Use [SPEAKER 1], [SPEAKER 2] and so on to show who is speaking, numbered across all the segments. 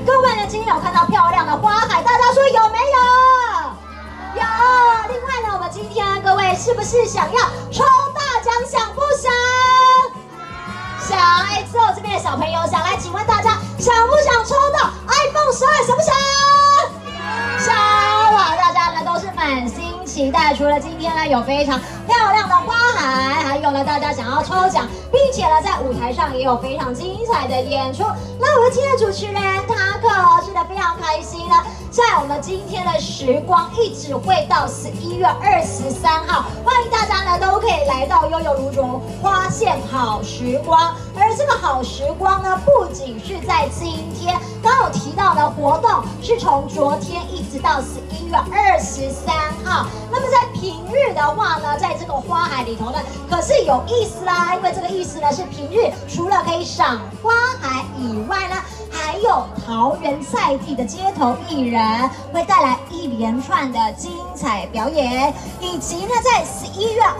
[SPEAKER 1] 各位呢，今天有看到漂亮的花海，大家说有没有？有。另外呢，我们今天各位是不是想要抽大奖？想不想？想。哎，之后这边的小朋友想来，请问大家想不想抽到 iPhone 12？想不想？想。哇，大家呢都是满心期待。除了今天呢有非常漂亮的花海，还有呢大家想要抽奖，并且呢在舞台上也有非常精彩的演出。那我们今天的主持人Taco是的非常开心呢，在我们今天的时光一直会到11月23号，欢迎大家呢都可以来到悠悠如竹花现好时光。而这个好时光呢，不仅是在今天，刚刚有提到的活动是从昨天一直到11月23号。那么在平日的话呢，在这个花海里头呢，可是有意思啦，因为这个意思呢是平日除了可以赏花海以外呢，还有桃园在地的街头艺人会带来一连串的精彩表演，以及呢在11月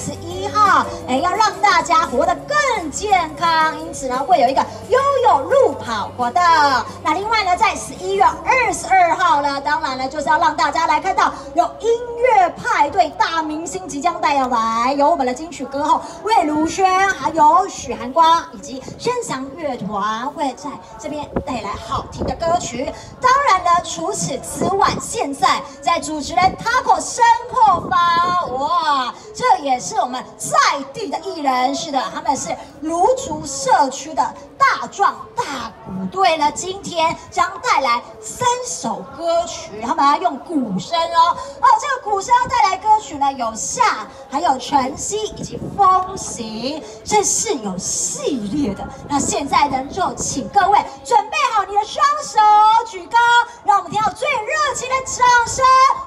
[SPEAKER 1] 21号，要让大家活得更健康，因此呢会有一个悠悠路跑活动。那另外呢，在11月22号呢，当然呢就是要让大家来看到有音乐派对大明星即将带来，有我们的金曲歌后魏如萱，还有许寒光以及声翔乐团会在这边带来好听的歌曲。当然呢，除此之外，现在在主持人 Taco 身后方，哇，这也是我们在地的艺人，是的，他们是芦竹社区的大壮大鼓队呢，今天将带来3首歌曲，他们要用鼓声哦。这个鼓声要带来歌曲呢，有夏，还有晨曦以及风行，这是有系列的。那现在呢，就请各位准备好你的双手举高，让我们听到最热情的掌声。